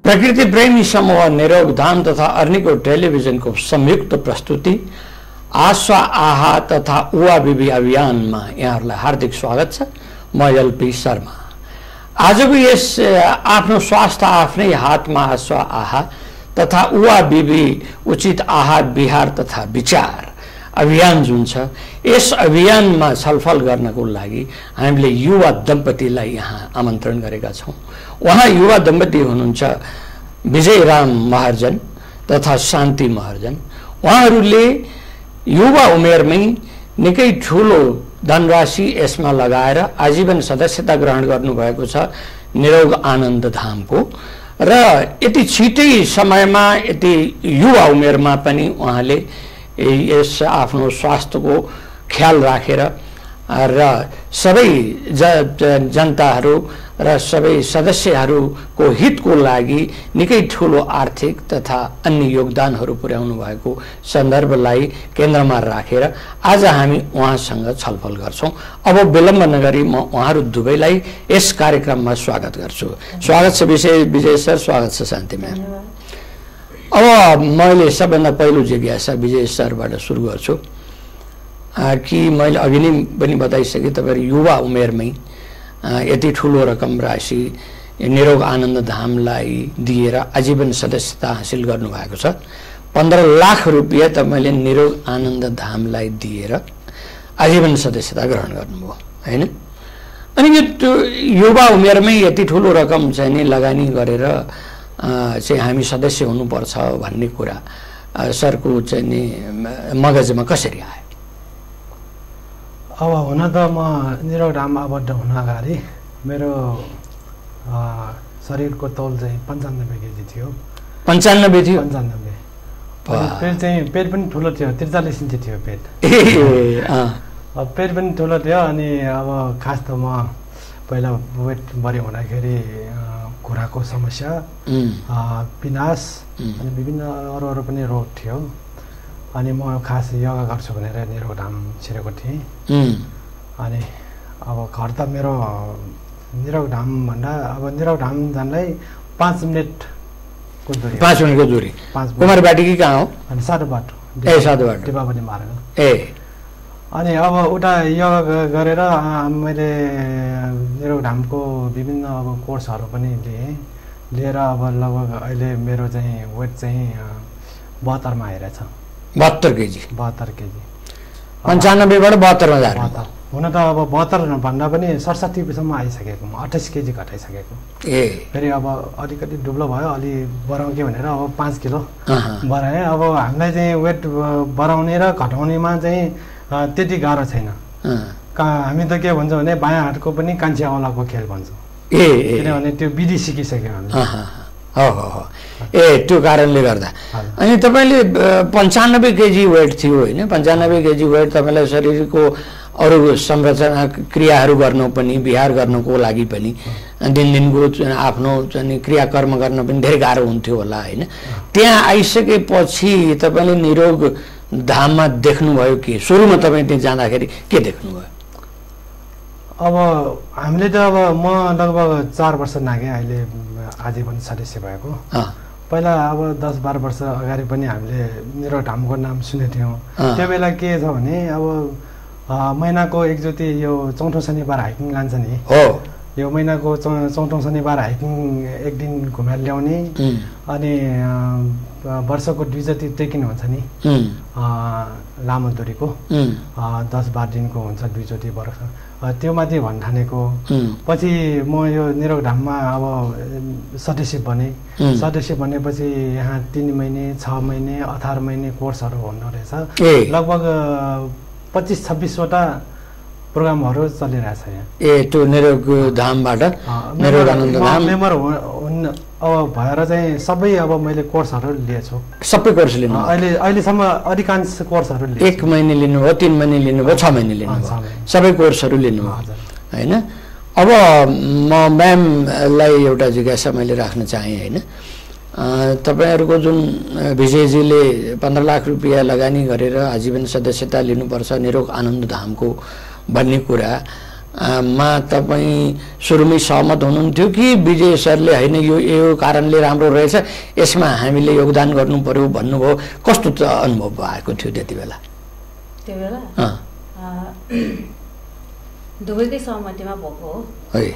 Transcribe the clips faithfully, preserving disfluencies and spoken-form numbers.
प्रकृति प्रेमी समूह निरोग धाम तथा अर्निको टेलिभिजनको संयुक्त प्रस्तुति आशा आहा तथा उवा बिबी अभियानमा यहाँहरूलाई हार्दिक स्वागत छ। म एलपी शर्मा। आजको यस आफ्नो स्वास्थ्य आफ्नै हातमा आशा आहा तथा उवा बिबी उचित आहार विहार तथा विचार अभियान जुन छ, यस अभियानमा छलफल गर्नको लागि हामीले युवा दम्पतिलाई यहाँ आमन्त्रण गरेका छौँ। उहाँ युवा दम्पति हुनुहुन्छ विजयराम महर्जन तथा शान्ति महर्जन। उहाँहरूले युवा उमेरमै निकै ठुलो धनराशि यसमा लगाएर आजीवन सदस्यता ग्रहण गर्नुभएको छ निरोग आनन्द धामको, र यति छिटै समयमा यति युवा उमेरमा पनि उहाँले यस आफ्नो स्वास्थ्यको ख्याल राखेर र सबै जनताहरू र सबै सदस्यहरूको हितको लागि निकै ठुलो आर्थिक तथा अन्य योगदानहरू पुर्याउनु भएको सन्दर्भलाई केन्द्रमा राखेर आज हामी उहाँसँग छलफल गर्छौँ। अब विलम्ब नगरी म उहाँहरू दुवैलाई यस कार्यक्रममा स्वागत गर्छु। स्वागत छ विजय विजय सर, स्वागत छ शान्ति म्याम। अब मैले सबभन्दा पहिलो जिज्ञासा विजय सरबाट सुरु गर्छु कि मैले अघि नै पनि बताइसकेँ, तपाईँहरू युवा उमेरमै यति ठुलो रकम राशि निरोग आनन्द धामलाई दिएर आजीवन सदस्यता हासिल गर्नुभएको छ। पन्ध्र लाख रुपियाँ तपाईँले निरोग आनन्द धामलाई दिएर आजीवन सदस्यता ग्रहण गर्नुभयो होइन? अनि यो युवा उमेरमै यति ठुलो रकम चाहिँ नि लगानी गरेर चाहिँ हामी सदस्य हुनुपर्छ भन्ने कुरा सरको चाहिँ नि मगजमा कसरी आयो? अब हुन त म निरोग धाममा आबद्ध हुन अगाडि मेरो शरीरको तौल चाहिँ पन्चानब्बे केजी थियो। पन्चानब्बे थियो? पन्चानब्बे। पेट चाहिँ पेट पनि ठुलो थियो, त्रिचालिस इन्ची थियो पेट। अब पेट पनि ठुलो थियो। अनि अब खास त म पहिला वेट बढी हुँदाखेरि खुराको समस्या, पिनास अनि विभिन्न अरू अरू पनि रोग थियो। अनि म खास योगा गर्छु भनेर निरोग धाम छिरेको थिएँ। अनि अब घर त मेरो निरोग धाम भन्दा अब निरोग धाम जानलाई पाँच मिनटको दूरी। पाँच मिनटको दूरी। पाँच कुमारबाटी कि कहाँ हो? अनि सातो बाटो। ए सातो बाटो। दिपावली मार्ग। ए अनि अब उता योगा गरेर मैले निरोग धामको विभिन्न अब कोर्सहरू पनि लिएँ। लिएर अब लगभग अहिले मेरो चाहिँ वेट चाहिँ बहत्तरमा आइरहेछ। बहत्तर केजी? बहत्तर केजी। पन्चानब्बेबाट बहत्तरमा जानु? हुन त अब बहत्तर भन्दा पनि सडसठीसम्म आइसकेको, म अठाइस केजी घटाइसकेको। ए फेरि अब अलिकति दुब्लो भयो, अलि बढाउँ के भनेर अब पाँच किलो बढाएँ। अब हामीलाई चाहिँ वेट बढाउने र घटाउनेमा चाहिँ त्यति गाह्रो छैन। हामी त के भन्छौँ भने बायाँ हातको पनि कान्छी औँलाको खेल भन्छौँ। ए किनभने त्यो विधि सिकिसक्यो हामीले। हो हो हो। ए त्यो कारणले गर्दा। अनि तपाईँले पन्चानब्बे केजी वेट थियो होइन? पन्चानब्बे केजी वेट तपाईँलाई शरीरको अरू संरचना क्रियाहरू गर्नु पनि, विहार गर्नुको लागि पनि, दिनदिनको आफ्नो चाहिँ क्रियाकर्म गर्न पनि धेरै गाह्रो हुन्थ्यो होला होइन? त्यहाँ आइसकेपछि तपाईँले निरोग धाममा देख्नुभयो कि सुरुमा तपाईँ त्यहाँ जाँदाखेरि के देख्नुभयो? अब हामीले त अब म लगभग चार वर्ष नागेँ अहिले आजीवन सदस्य भएको। पहिला अब दस बाह्र वर्ष अगाडि पनि हामीले निरोग धामको नाम सुनेको थियौँ। त्यो बेला के छ भने अब महिनाको एकचोटि यो चौथो शनिबार हाइकिङ लान्छ नि, यो महिनाको चौथो शनिबार हाइकिङ एक दिन घुमेर ल्याउने। अनि वर्षको दुईचोटि ट्रेकिङ हुन्छ नि लामो दूरीको, दस बाह्र दिनको हुन्छ दुईचोटि वर्ष, त्यो माथि भन्ठानेको। पछि म यो निरोग धाममा अब सदस्य बने। सदस्य बनेपछि यहाँ तिन महिने छ महिने अठार महिने कोर्सहरू हुँदो रहेछ। लगभग पच्चिस छब्बिसवटा प्रोग्रामहरू चलिरहेछ यहाँ। ए त्यो निरोग धामबाट निरोग आनन्द धाम मेम्बर अब भएर चाहिँ सबै अब मैले कोर्सहरू लिएछु। सबै कोर्स लिनु? अहिले अहिलेसम्म अधिकांश कोर्सहरू लिएँ। एक महिने लिनुभयो, तिन महिने लिनुभयो, छ महिने लिनुभयो, सबै कोर्सहरू लिनुभयो होइन? अब म म्यामलाई एउटा जिज्ञासा मैले राख्न चाहेँ होइन? तपाईँहरूको जुन विजयजीले पन्ध्र लाख रुपियाँ लगानी गरेर आजीवन सदस्यता लिनुपर्छ निरोग आनन्द धामको भन्ने कुरा मा तपाईँ सुरुमै सहमत हुनुहुन्थ्यो कि विजय सरले होइन यो यो कारणले राम्रो रहेछ यसमा हामीले योगदान गर्नु पर्यो भन्नुभयो? कस्तो अनुभव भएको थियो त्यति बेला? त्यो बेला दुवैकै सहमतिमा भएको हो है।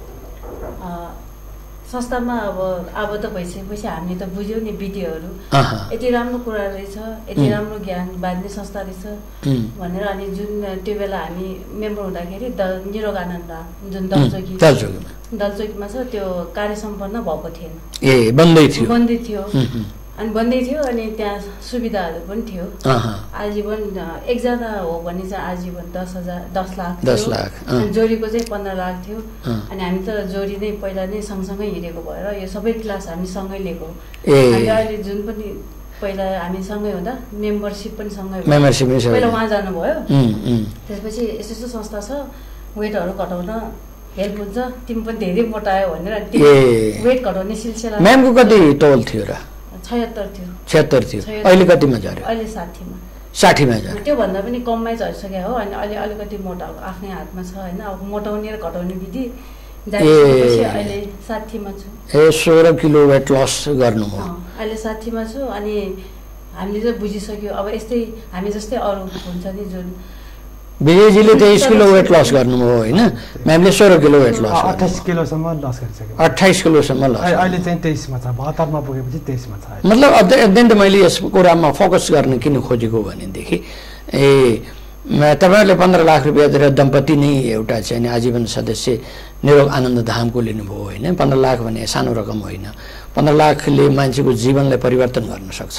संस्थामा अब आबद्ध भइसकेपछि हामीले त बुझ्यौँ नि विधिहरू यति राम्रो कुरा रहेछ, यति राम्रो ज्ञान बाँध्ने संस्था रहेछ भनेर। अनि जुन त्यो बेला हामी मेम्बर हुँदाखेरि द निरोग आनन्द जुन दलचौकी दलचौकीमा छ त्यो कार्य सम्पन्न भएको थिएन, ए बन्दै थियो बन्दै थियो अनि बन्दै थियो। अनि त्यहाँ सुविधाहरू पनि थियो। आजीवन एकजना हो भने चाहिँ आजीवन दस हजार दस लाख दस लाख अनि जोडीको चाहिँ पन्ध्र लाख थियो। अनि हामी त जोडी नै पहिला नै सँगसँगै हिँडेको भएर यो सबै क्लास हामी सँगै लिएको। अनि अहिले जुन पनि पहिला हामी सँगै हुँदा मेम्बरसिप पनि सँगै पहिला उहाँ जानुभयो। त्यसपछि यस्तो यस्तो संस्था छ, वेटहरू घटाउन हेल्प हुन्छ, तिमी पनि धेरै मोटायो भनेर वेट घटाउने सिलसिला। म्यामको कति तौल थियो र? छयत्तर थियो। छयत्तर थियो। अहिले कतिमा झऱ्यो? अहिले साठीमा। साठीमा झऱ्यो। त्योभन्दा पनि कममै झरिसक्यो हो। अनि अहिले अलिकति मोटा आफ्नै हातमा छ होइन। अब मोटाउने र घटाउने विधि जानिसकेपछि अहिले साठीमा छु। ए सोह्र किलो वेट लस गर्नु हो? अहिले साठीमा छु। अनि हामीले चाहिँ बुझिसक्यो अब यस्तै हामी जस्तै अरू हुन्छ नि जुन विजयजीले तेइस किलो वेट लस गर्नुभयो होइन, म्यामले सोह्र किलो वेट लस अट्ठाइस किलोसम्म लस गरिसक्यो। अट्ठाइस किलोसम्म लस अहिले चाहिँ तेइसमा छ, बहत्तरमा पुगेपछि तेइसमा छ। मतलब अध्ययन त मैले यस कुरामा फोकस गर्न किन खोजेको भनेदेखि ए तपाईँहरूले पन्ध्र लाख रुपियाँ दिएर दम्पति नै एउटा चाहिँ नि आजीवन सदस्य निरोग आनन्द धामको लिनुभयो होइन। पन्ध्र लाख भने सानो रकम होइन। पन्ध्र लाखले मान्छेको जीवनलाई परिवर्तन गर्न सक्छ।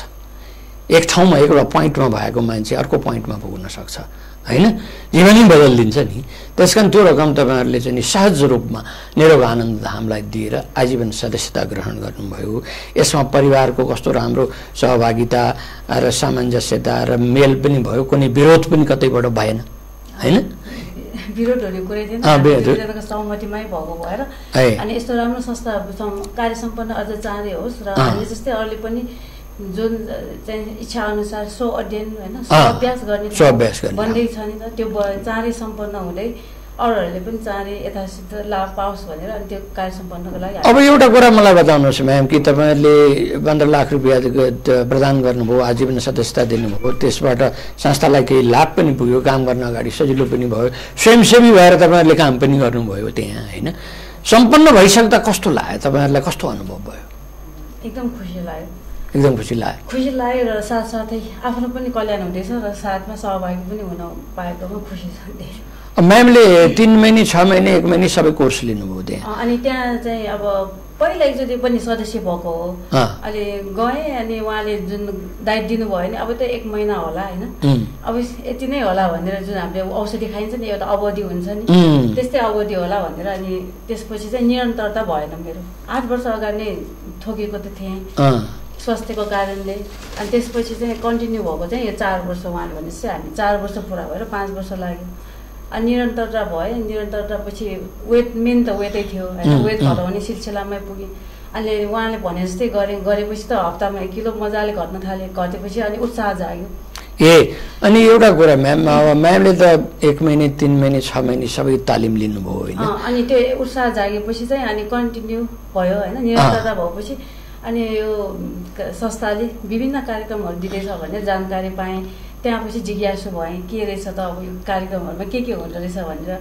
एक ठाउँमा एउटा पोइन्टमा भएको मान्छे अर्को पोइन्टमा पुग्न सक्छ होइन, जीवनै बदलिदिन्छ नि। त्यस कारण त्यो रकम तपाईँहरूले चाहिँ नि सहज रूपमा निरोग आनन्द धामलाई दिएर आजीवन सदस्यता ग्रहण गर्नुभयो। यसमा परिवारको कस्तो राम्रो सहभागिता र सामञ्जस्यता र मेल पनि भयो, कुनै विरोध पनि कतैबाट भएन होइन? विरोध हुने कुरै थिएन, सहमतिमै भएको भएर। अनि यस्तो राम्रो संस्था कार्य सम्पन्न अझ चाँडै होस् र हामीले जस्तै अरूले पनि जुन चाहिँ इच्छा अनुसार सो अध्ययन होइन अभ्यास गर्ने भन्दै छ नि त, त्यो चाँडै सम्पन्न हुँदै अरूहरूले पनि चाँडै यथासित लाभ पाओस् भनेर अनि त्यो कार्य सम्पन्नको लागि। अब एउटा कुरा मलाई बताउनुहोस् म्याम कि तपाईँहरूले पन्ध्र लाख रुपियाँ प्रदान गर्नुभयो, आजीवन सदस्यता दिनुभयो, त्यसबाट संस्थालाई केही लाभ पनि पुग्यो, काम गर्न अगाडि सजिलो पनि भयो, स्वयंसेवी भएर तपाईँहरूले काम पनि गर्नुभयो त्यहाँ होइन। सम्पन्न भइसक्दा कस्तो लाग्यो तपाईँहरूलाई, कस्तो अनुभव भयो? एकदम खुसी लाग्यो, एकदम खुसी लाग्यो। खुसी लाग्यो र साथसाथै आफ्नो पनि कल्याण हुँदैछ र साथमा सहभागी पनि हुन पाएकोमा खुसी छ धेरै। म्यामले तिन महिने छ महिने एक महिने सबै कोर्स लिनुभयो त्यहाँ? अनि त्यहाँ चाहिँ अब पहिला एकचोटि पनि सदस्य भएको हो, अहिले गएँ अनि उहाँले जुन डाइट दिनुभयो भने अब त एक महिना होला होइन, अब यति नै होला भनेर जुन हामीले औषधि खाइन्छ नि एउटा अवधि हुन्छ नि त्यस्तै अवधि होला भनेर। अनि त्यसपछि चाहिँ निरन्तरता भएन मेरो, आठ वर्ष अगाडि नै थोकेको त थिएँ स्वास्थ्यको कारणले। अनि त्यसपछि चाहिँ कन्टिन्यू भएको चाहिँ यो चार वर्ष उहाँले भनेपछि हामी चार वर्ष पुरा भएर पाँच वर्ष लाग्यो। अनि निरन्तरता भयो, निरन्तरता पछि वेट मेन त वेटै थियो होइन, वेट घटाउने सिलसिलामै पुगेँ। अनि उहाँले भने जस्तै गरेँ, गरेपछि त हप्तामा एक किलो मजाले घट्न थालेँ, घटेपछि अनि उत्साह जाग्यो। ए अनि एउटा कुरा म्याम, अब म्यामले त एक महिने तिन महिने छ महिने सबै तालिम लिनुभयो होइन, अनि त्यो उत्साह जागेपछि चाहिँ अनि कन्टिन्यू भयो होइन, निरन्तरता भएपछि अनि यो संस्थाले विभिन्न कार्यक्रमहरू दिँदैछ भनेर जानकारी पाएँ। त्यहाँ पछि जिज्ञासु भएँ के रहेछ त अब यो कार्यक्रमहरूमा के के हुँदो रहेछ भनेर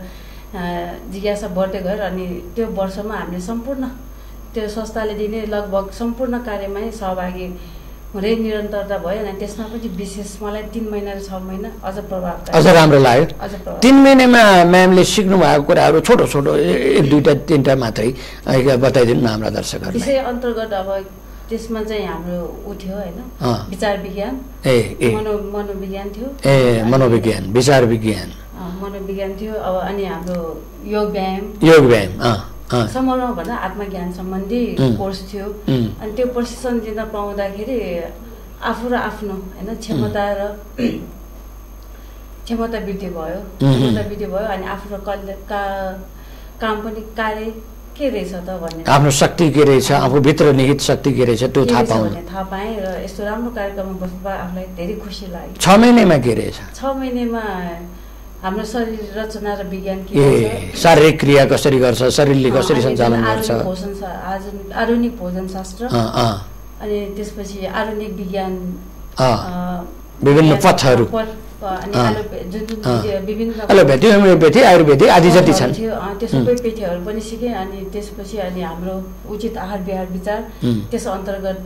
जिज्ञासा बढ्दै गएर अनि त्यो वर्षमा हामीले सम्पूर्ण त्यो संस्थाले दिने लगभग सम्पूर्ण कार्यमै सहभागी हुँदै निरन्तरता भयो। अनि त्यसमा पनि विशेष मलाई तिन महिना र छ महिना अझ प्रभावकारी अझ राम्रो लाग्यो। तिन महिनामा म्यामले सिक्नु भएको कुराहरू छोटो छोटो एक दुईवटा तिनवटा मात्रै बताइदिनु न हाम्रा दर्शकहरू। विषय अन्तर्गत अब त्यसमा चाहिँ हाम्रो ऊ थियो होइन, विचार विज्ञान, ए ए मनो मनोविज्ञान थियो, ए मनोविज्ञान विचार विज्ञान मनोविज्ञान थियो। अब अनि हाम्रो योग व्यायाम योग व्यायाम समग्रमा भन्दा आत्मज्ञान सम्बन्धी कोर्स थियो। अनि त्यो प्रशिक्षण दिन पाउँदाखेरि आफू र आफ्नो होइन क्षमता र क्षमता वृद्धि भयो, क्षमता वृद्धि भयो अनि आफ्नो काम पनि कार्य के रहेछ त भन्ने, आफ्नो शक्ति के रहेछ, आफूभित्र निहित शक्ति के रहेछ त्यो थाहा पाउने थाहा पाएँ र यस्तो राम्रो कार्यक्रममा बस्नु पाए आफूलाई धेरै खुसी लाग्यो। छ महिनामा के रहेछ? छ महिनामा हाम्रो शरीर रचना र विज्ञान के ए शारीरिक क्रिया कसरी गर्छ, शरीरले कसरी सञ्चालन गर्छ, आधुनिक भोजन शास्त्र, अनि त्यसपछि आधुनिक विज्ञान, विभिन्न पथहरू, एलोप्याथी, होमियोप्याथी, आयुर्वेदिक आदि जति छन् त्यो सबै पेथीहरू पनि सिकेँ। अनि त्यसपछि अनि हाम्रो उचित आहार विहार विचार, त्यस अन्तर्गत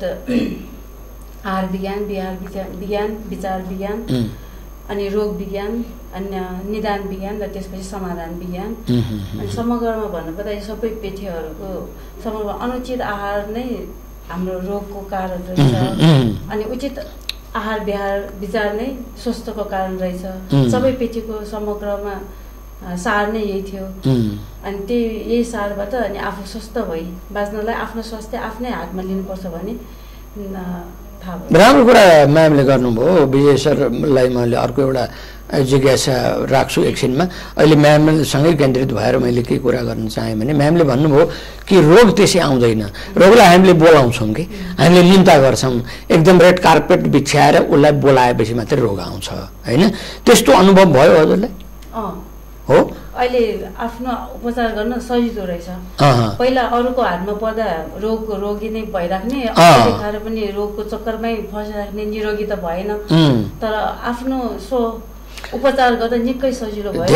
आहार विज्ञान, विहार विज्ञान, विचार विज्ञान, अनि रोग विज्ञान, अनि निदान विज्ञान र त्यसपछि समाधान विज्ञान। अनि समग्रमा भन्नुपर्दा यो सबै पेथीहरूको समग्र अनुचित आहार नै हाम्रो रोगको कारण रहेछ, अनि उचित आहार विहार विचार नै स्वस्थको कारण रहेछ। सबै पेथीको समग्रमा सार नै यही थियो। अनि त्यही यही सारबाट अनि आफू स्वस्थ भई बाँच्नलाई आफ्नो स्वास्थ्य आफ्नै हातमा लिनुपर्छ भन्ने थाहा भयो। राम्रो कुरा म्यामले गर्नुभयो। विजय सरलाई मैले अर्को एउटा जिज्ञासा राख्छु एकछिनमा। अहिले म्यामसँगै केन्द्रित भएर मैले के कुरा गर्न चाहेँ भने म्यामले भन्नुभयो कि रोग त्यसै आउँदैन, रोगलाई हामीले बोलाउँछौँ कि हामीले निन्दा गर्छौँ, एकदम रेड कार्पेट बिछ्याएर उसलाई बोलाएपछि मात्रै रोग आउँछ, होइन? त्यस्तो अनुभव भयो हजुरलाई? हो, अहिले आफ्नो उपचार गर्न सजिलो रहेछ। पहिला अरूको हातमा पर्दा रोगको रोगी नै भइराख्ने, देखाएर पनि रोगको चक्करमै फसिराख्ने, निरोगी त भएन। तर आफ्नो सो उपचार गर्दा निकै सजिलो भयो।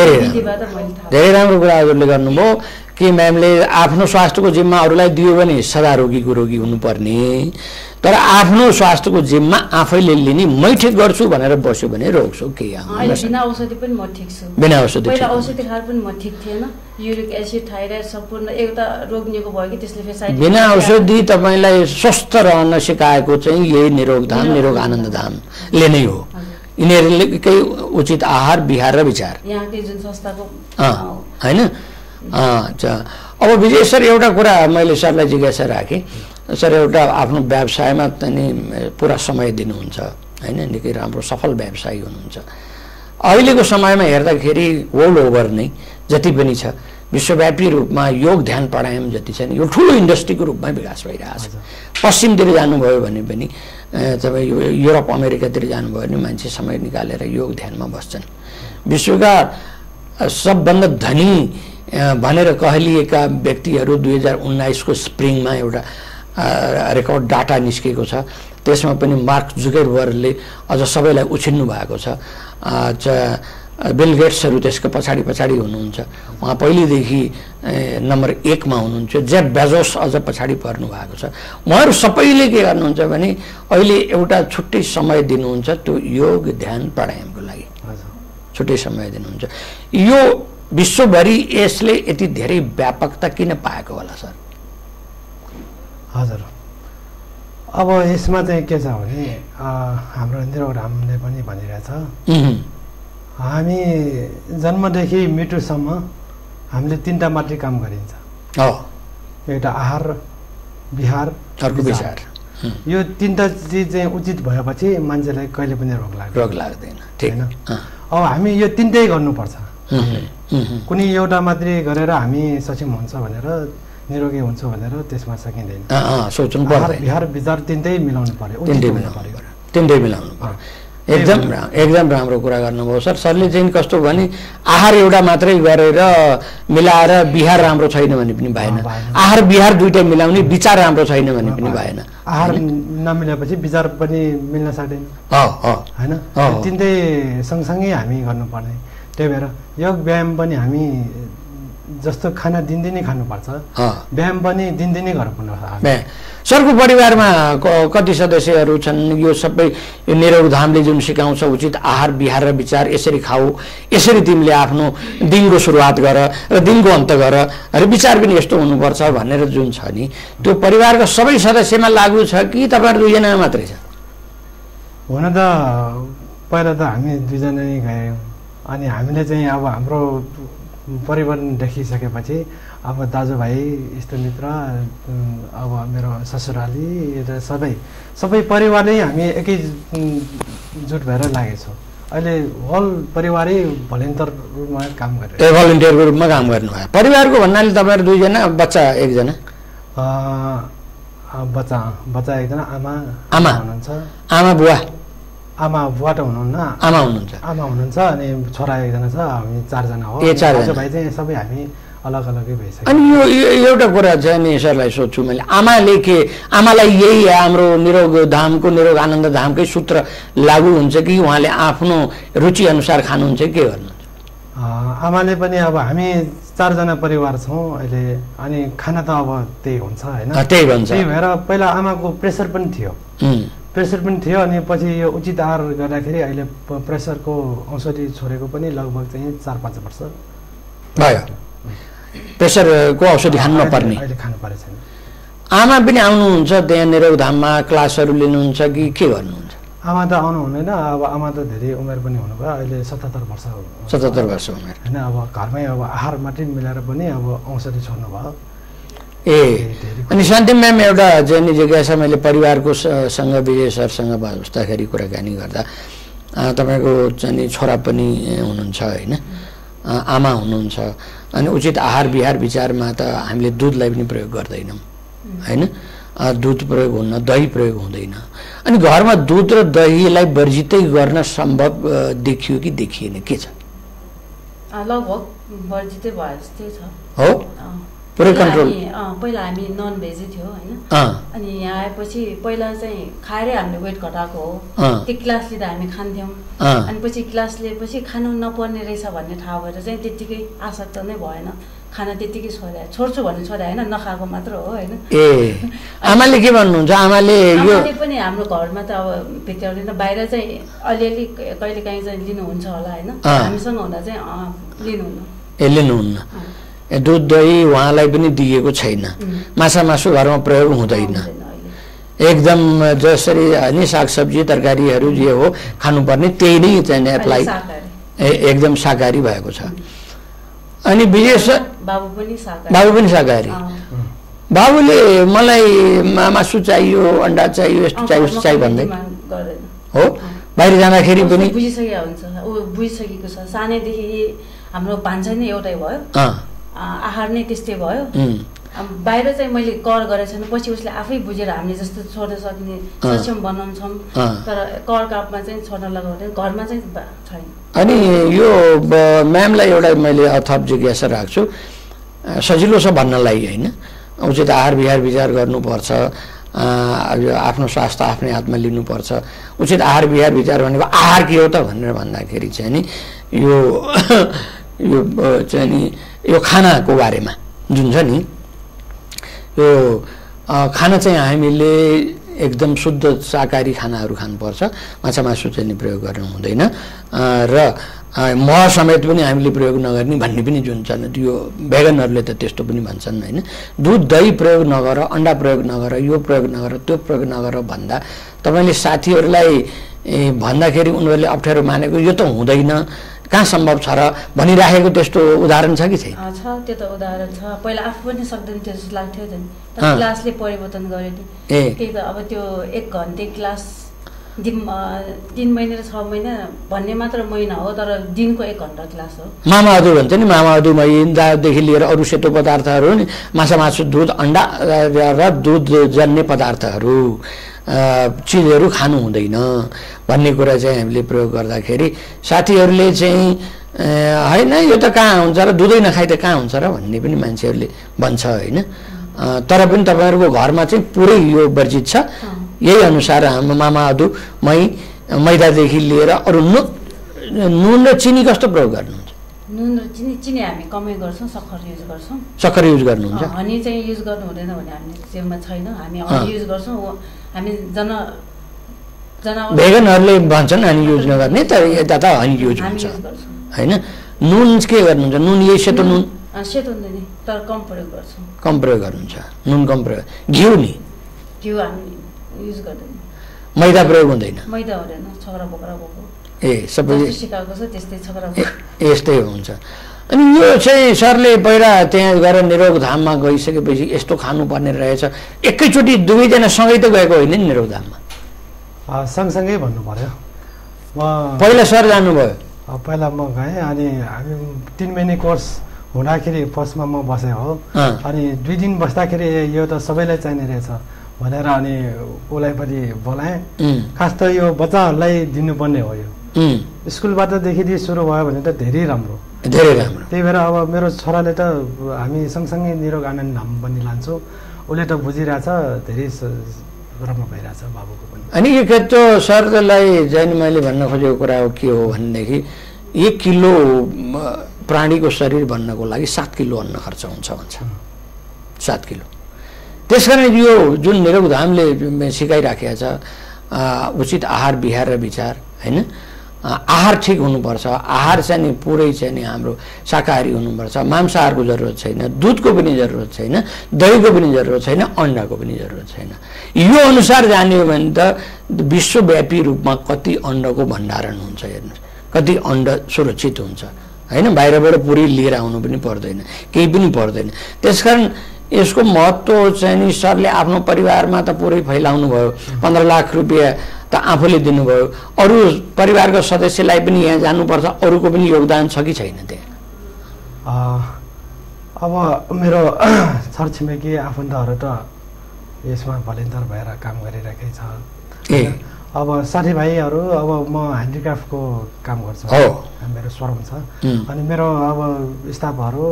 धेरै राम्रो कुरा हजुरले गर्नुभयो कि म्यामले आफ्नो स्वास्थ्यको जिम्मा अरूलाई दियो भने सदा रोगीको रोगी हुनुपर्ने, तर आफ्नो स्वास्थ्यको जिम्मा आफैले लिने, मै ठिक गर्छु भनेर बस्यो भने रोग सोग केही आउँदैन। बिना औषधि पनि म ठिक छु। बिना औषधि पहिला औषधि खाएर पनि म ठिक थिएन। युरिक एसिड, थाइरोइड सम्पूर्ण एउटा रोग निको भयो कि त्यसले फेरि बिना औषधि तपाईँलाई स्वस्थ रहन सिकाएको चाहिँ यही निरोग धाम, निरोग आनन्द धामले नै हो। यिनीहरूले केही उचित आहार विहार र विचार यहाँकै जुन संस्थाको होइन। अच्छा, अब विजय सर एउटा कुरा मैले सरलाई जिज्ञासा राखेँ। सर एउटा आफ्नो व्यवसायमा पनि पुरा समय दिनुहुन्छ, होइन? निकै राम्रो सफल व्यवसायी हुनुहुन्छ। अहिलेको समयमा हेर्दाखेरि वर्ल्ड ओभर नै जति पनि छ विश्वव्यापी रूपमा योग ध्यान प्राणायाम जति छ नि यो ठुलो इन्डस्ट्रीको रूपमा विकास भइरहेछ। पश्चिमतिर जानुभयो भने पनि तपाईँ युरोप अमेरिकातिर जानुभयो भने मान्छे समय निकालेर योग ध्यानमा बस्छन्। विश्वका सबभन्दा धनी भनेर कहलिएका व्यक्तिहरू दुई हजार उन्नाइसको स्प्रिङमा एउटा रेकर्ड डाटा निस्केको छ। त्यसमा पनि मार्क जुकरबर्गले अझ सबैलाई उछिन्नु भएको छ। बिल गेट्सहरू त्यसको पछाडि पछाडि हुनुहुन्छ, उहाँ पहिलेदेखि नम्बर एकमा हुनुहुन्छ। जेफ बेजोस अझ पछाडि पर्नु भएको छ। उहाँहरू सबैले के गर्नुहुन्छ भने अहिले एउटा छुट्टै समय दिनुहुन्छ त्यो योग ध्यान प्राणायामको लागि, छुट्टै समय दिनुहुन्छ। यो विश्वभरि यसले यति धेरै व्यापकता किन पाएको होला सर? हजुर, अब यसमा चाहिँ के छ भने हाम्रो निरोग रामले पनि भनिरहेछ हामी जन्मदेखि मृत्युसम्म हामीले तिनवटा मात्रै काम गरिन्छ। एउटा आहार विहार अर्को विचार। यो तिनवटा चिज चाहिँ उचित भएपछि मान्छेलाई कहिले पनि रोग लाग्दैन रोग लाग्दैन होइन। अब हामी यो तिनटै गर्नुपर्छ। कुनै एउटा मात्रै गरेर हामी सक्षम हुन्छ भनेर निरोगी हुन्छ भनेर त्यसमा सकिँदैन। सोच्नु पर्यो, विहार विचार तिनटै मिलाउनु पर्यो, तिनटै मिलाउनु पर्यो। एकदम एकदम राम्रो कुरा गर्नुभयो सर। सरले चाहिँ कस्तो भने आहार एउटा मात्रै गरेर मिलाएर विहार राम्रो छैन भने पनि भएन, आहार विहार दुइटै मिलाउने, विचार राम्रो छैन भने पनि भएन। आहार नमिलेपछि विचार पनि मिल्न सक्दैन होइन। तिनटै सँगसँगै हामी गर्नुपर्ने। त्यही भएर योग व्यायाम पनि हामी जस्तो खाना दिनदिनै खानुपर्छ, व्यायाम पनि दिनदिनै गर्नुपर्छ। सरको परिवारमा कति सदस्यहरू छन्? यो सबै यो निरोग धामले जुन सिकाउँछ उचित आहार विहार र विचार, यसरी खाऊ, यसरी तिमीले आफ्नो दिनको सुरुवात गर र दिनको अन्त गर र विचार पनि यस्तो हुनुपर्छ भनेर जुन छ नि त्यो परिवारका सबै सदस्यमा लागु छ कि तपाईँहरू दुईजना मात्रै छ? हुन त पहिला त हामी दुईजना नै गयौँ। अनि हामीले चाहिँ अब हाम्रो परिवर्तन देखिसकेपछि अब दाजुभाइ इष्टमित्र अब मेरो ससुराली र सबै सबै परिवारै हामी एकैजुट भएर लागेछौँ। अहिले होल परिवारै भलिन्टियर रूपमा काम गरेर ए भलिन्टियरको रूपमा काम गर्नुभयो। परिवारको भन्नाले तपाईँहरू दुईजना, बच्चा एकजना? बच्चा बच्चा एकजना, आमा आमा हुनुहुन्छ। आमा बुवा आमा बुवा त हुनुहुन्न, आमा हुनुहुन्छ, आमा हुनुहुन्छ अनि छोरा एकजना छ, हामी चारजना हो। ए चारजना भाइ चाहिँ सबै हामी अलग अलगै भइसक्यो। अनि यो एउटा कुरा चाहिँ नि सरलाई सोध्छु मैले, आमाले के आमालाई यही हाम्रो निरोग धामको निरोग आनन्द धामकै सूत्र लागू हुन्छ कि उहाँले आफ्नो रुचि अनुसार खानुहुन्छ के गर्नुहुन्छ? आमाले पनि अब हामी चारजना परिवार छौँ अहिले, अनि खाना त अब त्यही हुन्छ होइन, त्यही भन्छ। त्यही भएर पहिला आमाको प्रेसर पनि थियो, प्रेसर पनि थियो अनि पछि यो उचित आहार गर्दाखेरि अहिले प्रेसरको औषधि छोडेको पनि लगभग चाहिँ चार पाँच वर्ष भयो। प्रेसरको औषधि खानु नपर्ने अहिले खानु परेको छैन। आमा पनि आउनुहुन्छ त्यहाँ निरोग धाममा क्लासहरू लिनुहुन्छ कि के गर्नुहुन्छ? आमा त आउनु हुँदैन, अब आमा त धेरै उमेर पनि हुनुभयो, अहिले सतहत्तर वर्ष सतहत्तर वर्ष उमेर होइन। अब घरमै अब आहार मात्रै मिलाएर पनि अब औषधि छोड्नु भयो। ए अनि शान्ति म्याम एउटा चाहिँ नि जिज्ञासा मैले परिवारको सँग विजय सरसँग बस्दाखेरि कुराकानी गर्दा तपाईँको चाहिँ नि छोरा पनि हुनुहुन्छ होइन, आमा हुनुहुन्छ, अनि उचित आहार विहार विचारमा त हामीले दुधलाई पनि प्रयोग गर्दैनौँ होइन, दुध प्रयोग हुन्न, दही प्रयोग हुँदैन। अनि घरमा दुध र दहीलाई वर्जितै गर्न सम्भव देखियो कि देखिएन, के छ? लगभग वर्जितै भए जस्तै छ हो, पुरै कन्ट्रोल। पहिला हामी नन भेजै थियो होइन, अनि यहाँ आएपछि पहिला चाहिँ खाएरै हामीले वेट घटाएको हो, त्यो क्लास लिँदा हामी खान्थ्यौँ, अनि पछि क्लास लिएपछि खानु नपर्ने रहेछ भन्ने थाहा भएर चाहिँ त्यत्तिकै आसक्त नै भएन, खाना त्यत्तिकै छोड्या छोड्छु भन्ने छोड्या होइन, नखाएको मात्र हो होइन। ए आमाले के भन्नुहुन्छ? आमाले यो पनि हाम्रो घरमा त अब भित्राउँदैन, बाहिर चाहिँ अलिअलि कहिले काहीँ चाहिँ लिनुहुन्छ होला होइन, हामीसँग हुँदा चाहिँ लिनुहुन्न। ए लिनुहुन्न, दुध दही उहाँलाई पनि दिएको छैन, माछा मासु घरमा प्रयोग हुँदैन, एकदम जसरी होइन सागसब्जी तरकारीहरू जे हो खानुपर्ने त्यही नै चाहिँ एप्लाई एकदम शाकाहारी भएको छ। अनि विजय सर बाबु पनि शाकाहारी, बाबु पनि शाकाहारी। बाबुले मलाई मासु चाहियो, अन्डा चाहियो, यस्तो चाहियो उस्तो चाहियो भन्दै हो, बाहिर जाँदाखेरि पनि बुझिसकेको हुन्छ, ऊ बुझिसकेको छ। सानैदेखि हाम्रो भान्सा नै एउटै भयो, आहार नै त्यस्तै भयो, बाहिर चाहिँ मैले कर गरेको छैन, पछि उसले आफै बुझेर हामीले जस्तो छोड्न सक्ने सक्षम बनाउँछौँ, तर कर कापमा चाहिँ छोड्न लगाउँदैन, घरमा चाहिँ छैन। अनि यो म्यामलाई एउटा मैले थप जिज्ञासा राख्छु, सजिलो छ भन्नलाई होइन, उचित आहार विहार विचार गर्नुपर्छ, आफ्नो स्वास्थ्य आफ्नै हातमा लिनुपर्छ। उचित आहार विहार विचार भनेको आहार के हो त भनेर भन्दाखेरि चाहिँ नि यो यो चाहिँ नि यो खानाको बारेमा जुन छ नि, यो खाना चाहिँ हामीले एकदम शुद्ध शाकाहारी खानाहरू खानुपर्छ, माछा मासु चाहिँ नि प्रयोग गर्नु हुँदैन, र मह समेत पनि हामीले प्रयोग नगर्ने भन्ने पनि जुन छ त्यो भेगनहरूले त त्यस्तो पनि भन्छन् होइन। दुध दही प्रयोग नगर, अन्डा प्रयोग नगर, यो प्रयोग नगर, त्यो प्रयोग नगर भन्दा तपाईँले साथीहरूलाई भन्दाखेरि उनीहरूले अप्ठ्यारो मानेको यो त हुँदैन, कहाँ सम्भव छ र भनिराखेको त्यस्तो उदाहरण छ कि छैन? छ, त्यो त उदाहरण छ। पहिला आफू पनि सक्दैन त्यो जस्तो लाग्थ्यो नि, तर क्लासले परिवर्तन गर्यो नि। त्यही त अब त्यो एक घन्टे क्लास दिन तिन महिना र छ महिना भन्ने मात्र महिना हो, तर दिनको एक घन्टा क्लास हो। मामाअदु भन्छ नि, मामाअदु मैदादेखि लिएर अरू सेतो पदार्थहरू नि, माछा मासु दुध अन्डा र दुध जन्य पदार्थहरू चिजहरू खानु हुँदैन भन्ने कुरा चाहिँ हामीले प्रयोग गर्दाखेरि साथीहरूले चाहिँ होइन यो त कहाँ हुन्छ र दुधै नखाइ त कहाँ हुन्छ र भन्ने पनि मान्छेहरूले भन्छ होइन। तर पनि तपाईँहरूको घरमा चाहिँ पुरै यो वर्जित छ, यही अनुसार हाम्रो मामाअदु मै मैदादेखि लिएर अरू नु नुन र चिनी कस्तो प्रयोग गर्नुहुन्छ? नुन र चिनी चिनी हामी कमै गर्छौँ, सक्खर युज गर्छौँ। सक्खर युज गर्नुहुन्छ? हनी चाहिँ युज गर्नु हुँदैन भने हामी जेमा छैन, हामी हनी युज गर्छौँ। हामी जना जनावर भेगनहरूले भन्छन् हनी युज नगर्ने, तर यता त हनी युज हुन्छ होइन। नुन के गर्नुहुन्छ? नुन यही सेतो नुन? सेतो नुन तर कम प्रयोग गर्छौँ। कम प्रयोग गर्नुहुन्छ, नुन कम प्रयोग। घिउ नि? घिउ हामी युज गर्दैन। मैदा प्रयोग हुँदैन? मैदा हुँदैन, छक्रा बोक्रा बोक्रो ए सबै सिकाएको छ त्यस्तै छक्रा यस्तै हुन्छ। अनि यो चाहिँ सरले पहिला त्यहाँ गएर निरोग धाममा गइसकेपछि यस्तो खानुपर्ने रहेछ, एकैचोटि दुवैजना सँगै त गएको होइन नि निरोग धाममा? सँगसँगै भन्नु पर्यो। म पहिला सर जानुभयो? पहिला म गएँ, अनि हामी तिन महिने कोर्स हुँदाखेरि फर्स्टमा म बसेँ हो, अनि दुई दिन बस्दाखेरि यो त सबैलाई चाहिने रहेछ भनेर अनि उसलाई पनि बोलाएँ। खास त यो बच्चाहरूलाई दिनुपर्ने हो, यो स्कुलबाटदेखि सुरु भयो भने त धेरै राम्रो, धेरै राम्रो। त्यही भएर अब मेरो छोराले त हामी सँगसँगै निरोग आनन्द धाम पनि लान्छौँ, उसले त बुझिरहेछ, धेरै राम्रो भइरहेछ बाबुको पनि। अनि यो खेत सरलाई चाहिँ मैले भन्न खोजेको कुरा हो के हो भनेदेखि एक किलो प्राणीको शरीर बन्नको लागि सात किलो अन्न खर्च हुन्छ भन्छ, सात किलो। त्यसकारण यो जुन निरोग धामले सिकाइराखेको छ उचित आहार विहार र विचार, होइन, आहार ठिक हुनुपर्छ, आहार चाहिँ नि पुरै चाहिँ नि हाम्रो शाकाहारी हुनुपर्छ, मांसाहारको जरुरत छैन, दुधको पनि जरुरत छैन, दहीको पनि जरुरत छैन, अन्डाको पनि जरुरत छैन। यो अनुसार जाने हो भने त विश्वव्यापी रूपमा कति अन्डको भण्डारण हुन्छ हेर्नुहोस्, कति अन्ड सुरक्षित हुन्छ, होइन, बाहिरबाट पुरै लिएर आउनु पनि पर्दैन, केही पनि पर्दैन। त्यसकारण यसको महत्त्व चाहिँ नि सरले आफ्नो परिवारमा त पुरै फैलाउनु भयो, पन्ध्र लाख रुपियाँ त आफूले दिनुभयो, अरू परिवारको सदस्यलाई पनि यहाँ जानुपर्छ, अरूको पनि योगदान छ कि छैन त्यहाँ? अब मेरो छरछिमेकी आफन्तहरू त यसमा भलिन्टियर भएर काम गरिरहेकै छ। ए अब साथीभाइहरू, अब म ह्यान्डिक्राफ्टको काम गर्छु, मेरो स्वरम छ, अनि मेरो अब स्टाफहरू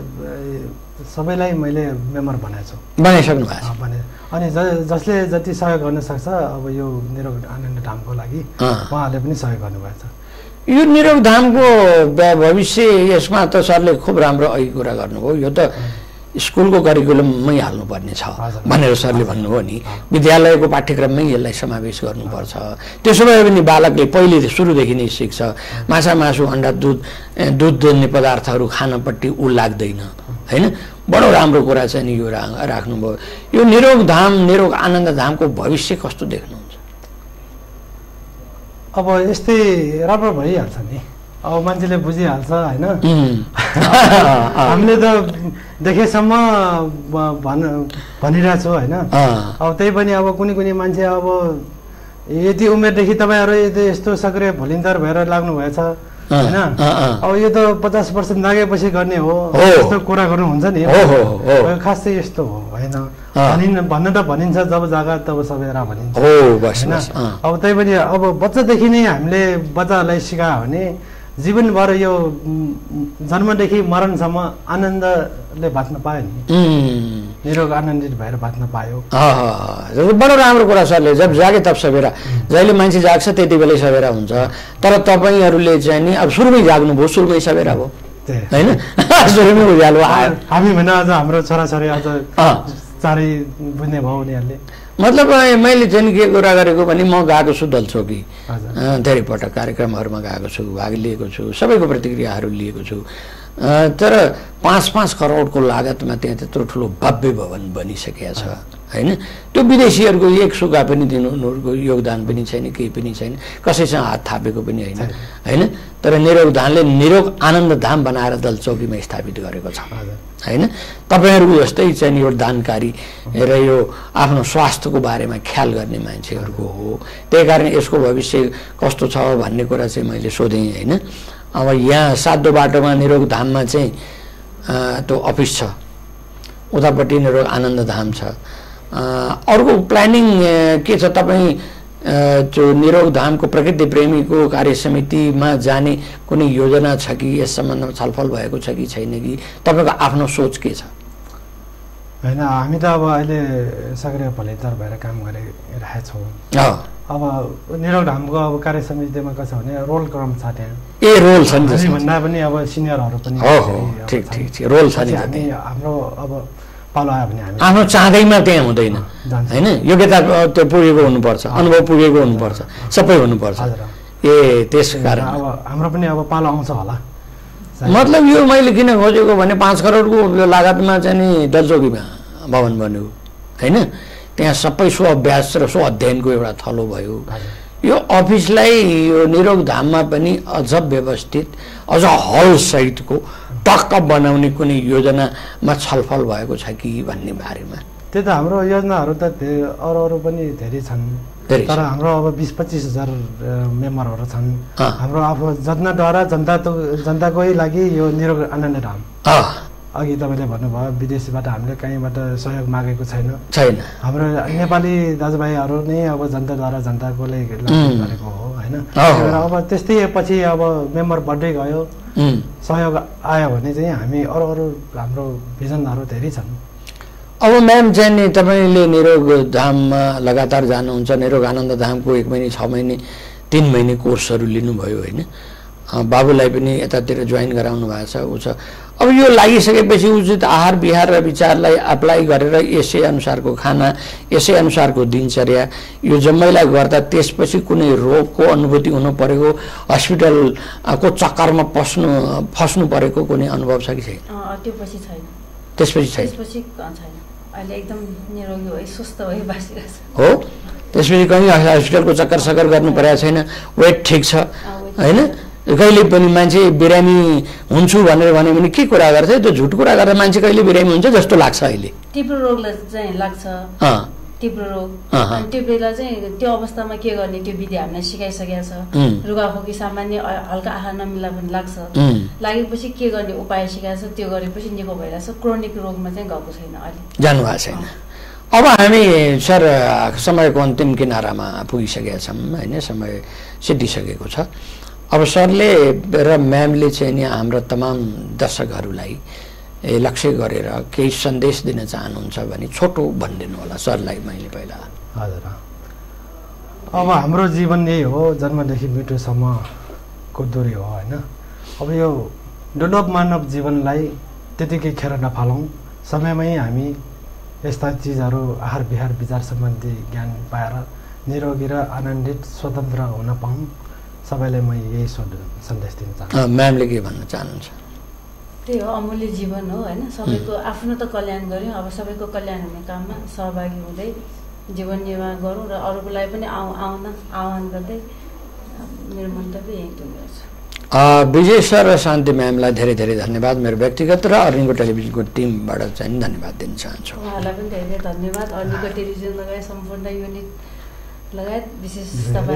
सबैलाई मैले मेम्बर बनाएको छु, बनाइसक्नु भएको छ भने। अनि ज जसले जति सहयोग गर्न सक्छ अब यो निरोग आनन्द धामको लागि उहाँहरूले पनि सहयोग गर्नुभएको छ। यो निरोग धामको भविष्य यसमा त सरले खुब राम्रो अघि कुरा गर्नुभयो, यो त स्कुलको करिकुलममै हाल्नुपर्ने छ भनेर सरले भन्नुभयो नि, विद्यालयको पाठ्यक्रममै यसलाई समावेश गर्नुपर्छ। त्यसो भए पनि बालकले पहिले सुरुदेखि नै सिक्छ, माछा मासु अन्डा दुध दुध दिने पदार्थहरू खानपट्टि ऊ लाग्दैन, होइन। बडो राम्रो कुरा चाहिँ नि यो राख्नुभयो। यो निरोग धाम, निरोग आनन्द धामको भविष्य कस्तो देख्नुहुन्छ? अब यस्तै राम्रो भइहाल्छ नि, अब मान्छेले बुझिहाल्छ, होइन। हामीले त देखेसम्म भन भनिरहेछौँ, होइन। अब त्यही पनि अब कुनै कुनै मान्छे अब यति उमेरदेखि तपाईँहरू यति यस्तो सक्रिय भलिन्टियर भएर लाग्नुभएछ, होइन। अब यो त पचास वर्ष नागेपछि गर्ने हो, यस्तो कुरा गर्नुहुन्छ नि, खास चाहिँ यस्तो हो, होइन। भनिन् भन्न त भनिन्छ जब जागा तब सबेरा भनिन्छ, होइन। अब त्यही पनि अब बच्चादेखि नै हामीले बच्चाहरूलाई सिकायो भने जीवनभर यो जन्मदेखि मरणसम्म आनन्दले बाँच्न पायो नि, निरोग आनन्दित भएर बाँच्न पायो। बडो राम्रो कुरा सरले, जब जागे तब सवेरा, जहिले मान्छे जाग्छ त्यति बेलै सवेरा हुन्छ। तर तपाईँहरूले चाहिँ नि अब सुरुमै जाग्नुभयो, सुरुमै सवेरा भयो, होइन, सुरुमै उज्यालो आयो। हामी भने अझ हाम्रो छोराछोरी अझ चाँडै बुझ्ने भयो उनीहरूले। मतलब मैले चाहिँ के कुरा गरेको भने म गएको छु दलचौकी, धेरै पटक कार्यक्रमहरूमा गएको छु, भाग लिएको छु, सबैको प्रतिक्रियाहरू लिएको छु। तर पाँच पाँच करोडको लागतमा त्यहाँ त्यत्रो ठुलो भव्य भवन बनिसकेको छ, होइन। त्यो विदेशीहरूको एक सुगा पनि दिनु, उनीहरूको योगदान पनि छैन, केही पनि छैन, कसैसँग हात थापेको पनि होइन, होइन। तर निरोग धामले निरोग आनन्द धाम बनाएर दलचौकीमा स्थापित गरेको छ, होइन। तपाईँहरूको जस्तै चाहिँ यो दानकारी र यो आफ्नो स्वास्थ्यको बारेमा ख्याल गर्ने मान्छेहरूको हो। त्यही कारण यसको भविष्य कस्तो छ भन्ने कुरा चाहिँ मैले सोधेँ, होइन। अब यहाँ सातो बाटोमा निरोग धाममा चाहिँ त्यो अफिस छ, उतापट्टि निरोग आनन्द धाम छ। अर्को प्लानिङ के छ? तपाईँ त्यो निरोग धामको प्रकृति प्रेमीको कार्य समितिमा जाने कुनै योजना छ कि? यस सम्बन्धमा छलफल भएको छ कि छैन कि? तपाईँको आफ्नो सोच के छ? होइन, हामी त अब अहिले सक्रिय भलिन्टियर भएर काम गरिरहेका छौँ। अब निरोग धामको अब कार्य समितिमा के छ भने रोल क्रम छ त्यहाँ। ए रोल छ नि, भन्दा पनि अब सिनियरहरू पनि हो हो, ठिक ठिक ठिक, रोल छ नि। हाम्रो अब पालो आयो भने हामी आफ्नो चाँदैमा त्यहाँ हुँदैन, होइन। योग्यता त्यो पुगेको हुनुपर्छ, अनुभव पुगेको हुनुपर्छ, सबै हुनुपर्छ। ए त्यस कारण अब हाम्रो पनि अब पालो आउँछ होला। मतलब यो मैले किन खोजेको भने पाँच करोडको यो लागतमा चाहिँ नि दलचौकीमा भवन बन्यो, होइन। त्यहाँ सबै स्व अभ्यास र स्व अध्ययनको एउटा थलो भयो। यो अफिसलाई यो निरोग धाममा पनि अझ व्यवस्थित, अझ हल सहितको टक्क बनाउने कुनै योजनामा छलफल भएको छ कि भन्ने बारेमा? त्यो त हाम्रो योजनाहरू त अरू अरू पनि धेरै छन्, तर हाम्रो अब बिस पच्चिस हजार मेम्बरहरू छन्। हाम्रो आफू जनताद्वारा जनता जनताकै लागि यो निरोग आनन्द धाम अघि तपाईँले भन्नुभयो विदेशीबाट हामीले कहीँबाट सहयोग मागेको छैन छैन हाम्रो नेपाली दाजुभाइहरू नै अब जनताद्वारा जनताको लागि गरेको हो होइन अब त्यस्तै पछि अब मेम्बर बढ्दै गयो सहयोग आयो भने चाहिँ हामी अरू अरू हाम्रो भिजनहरू धेरै छन् अब म्याम चाहिँ नि तपाईँले निरोग धाममा लगातार जानुहुन्छ निरोग आनन्द धामको एक महिने छ महिने तीन महिने कोर्सहरू लिनुभयो होइन बाबुलाई पनि यतातिर जोइन गराउनु भएको छ ऊ छ अब यो लागिसकेपछि उचित आहार विहार र विचारलाई एप्लाई गरेर यसै अनुसारको खाना यसै अनुसारको दिनचर्या यो जम्मैलाई गर्दा त्यसपछि कुनै रोगको अनुभूति हुनु परेको हस्पिटलको चक्करमा पस्नु फस्नु परेको कुनै अनुभव छ कि छैन त्योपछि छैन त्यसपछि छैन त्यसपछि छैन अहिले एकदम निरोगी हो स्वस्थ भई बसिरहेछ हो त्यसपछि कहीँ हस्पिटलको चक्कर सकर गर्नु परेको छैन वेट ठिक छ होइन कहिले पनि मान्छे बिरामी हुन्छु भनेर भने पनि के कुरा गर्छ त्यो झुट कुरा गरेर मान्छे कहिले बिरामी हुन्छ जस्तो लाग्छ अहिले तीव्र रोगलाई चाहिँ लाग्छ तीव्र रोग अनि त्यो बेला चाहिँ त्यो अवस्थामा के गर्ने त्यो विधि हामीलाई सिकाइसकेको छ रुगाखोकी सामान्य हल्का आहार नमिल्दा पनि लाग्छ लागेपछि के गर्ने उपाय सिकाएको छ त्यो गरेपछि निको भइरहेछ क्रोनिक रोगमा चाहिँ गएको छैन अहिले जानु भएको छैन अब हामी सर समयको अन्तिम किनारामा पुगिसकेका छौँ होइन समय सिद्धिसकेको छ अब सरले र म्यामले चाहिँ नि हाम्रो तमाम दर्शकहरूलाई लक्ष्य गरेर केही सन्देश दिन चाहनुहुन्छ भने छोटो भनिदिनु होला सरलाई मैले पहिला हजुर अब हाम्रो जीवन यही हो जन्मदेखि मृत्युसम्मको दूरी हो होइन अब यो दुर्लभ मानव जीवनलाई त्यतिकै खेर नफालौँ समयमै हामी यस्ता चिजहरू आहार विहार विचार सम्बन्धी ज्ञान पाएर निरोगी र आनन्दित स्वतन्त्र हुन पाऊँ सबैलाई म यही सन्देश दिन चाहन्छु म्यामले के भन्न चाहनुहुन्छ त्यही हो अमूल्य जीवन हो होइन सबैको आफ्नो त कल्याण गऱ्यौँ अब सबैको कल्याण हुने काममा सहभागी हुँदै जीवन निर्वाह गरौँ र अरूलाई पनि आउ आउन आह्वान गर्दै मेरो मन्तव्य यही टुङ्ग्याउँछु विजय सर र शान्ति म्यामलाई धेरै धेरै धन्यवाद मेरो व्यक्तिगत र अर्निङको टेलिभिजनको टिमबाट चाहिँ धन्यवाद दिन चाहन्छु उहाँलाई पनि धेरै धेरै धन्यवाद अर्निङको टेलिभिजन लगायत सम्पूर्ण युनिट लगायत विशेष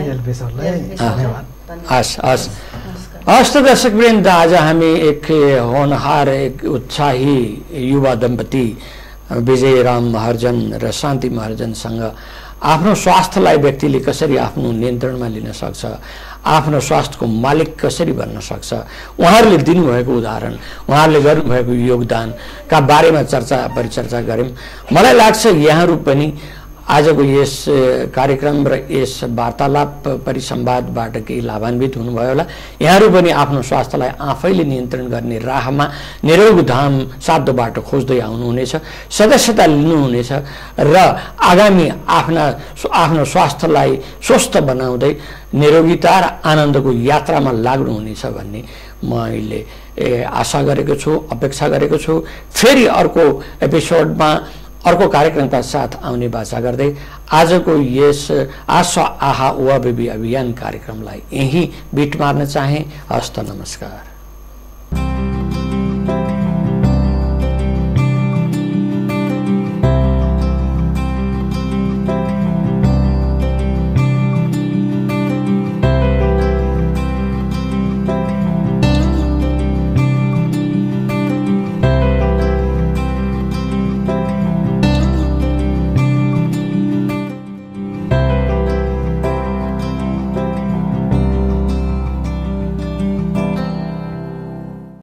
हस् हस् हस् त दर्शकवृन्द आज हामी एक होनहार एक उत्साही युवा दम्पति विजय राम महर्जन र शान्ति महर्जनसँग आफ्नो स्वास्थ्यलाई व्यक्तिले कसरी आफ्नो नियन्त्रणमा लिन सक्छ आफ्नो स्वास्थ्यको मालिक कसरी बन्न सक्छ उहाँहरूले दिनुभएको उदाहरण उहाँहरूले गर्नुभएको योगदानका बारेमा चर्चा परिचर्चा गऱ्यौँ मलाई लाग्छ यहाँहरू पनि आजको यस कार्यक्रम र यस वार्तालाप परिसंवादबाट केही लाभान्वित हुनुभयो होला यहाँहरू पनि आफ्नो स्वास्थ्यलाई आफैले नियन्त्रण गर्ने राहमा निरोग धाम साध्य बाटो खोज्दै आउनुहुनेछ सदस्यता लिनुहुनेछ र आगामी आफ्ना आफ्नो स्वास्थ्यलाई स्वस्थ बनाउँदै निरोगिता र आनन्दको यात्रामा लाग्नुहुनेछ भन्ने मैले आशा गरेको छु अपेक्षा गरेको छु फेरि अर्को एपिसोडमा अर्को कार्यक्रमका साथ आउने बाचा गर्दै आजको यस आशा आहा उवा बेबी अभियान कार्यक्रमलाई यही बिट मार्न चाहे हस्त नमस्कार।